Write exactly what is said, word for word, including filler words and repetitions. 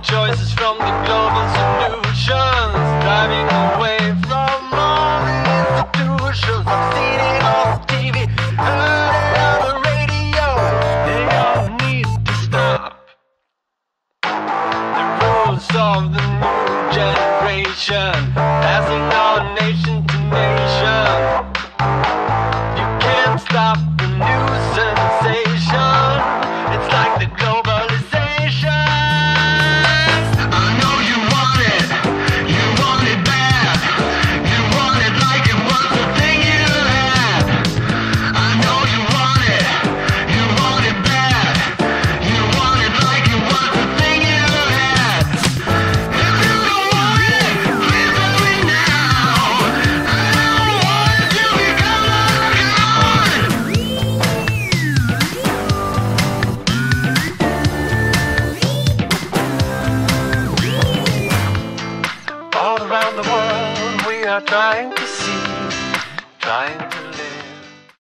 choices from the global solutions, driving away from all the institutions. I've seen it on T V, heard it on the radio. They all need to stop. The rules of the new generation, passing on nation to nation. You can't stop the new sensation. It's like the globalization. I know you want it, you want it bad. You want it like it was the thing you had. I know you want it, you want it bad. You want it like it was the thing you had. If you don't want it, give it me now. I don't want it to become gone. All around the world we are trying to see, trying to live.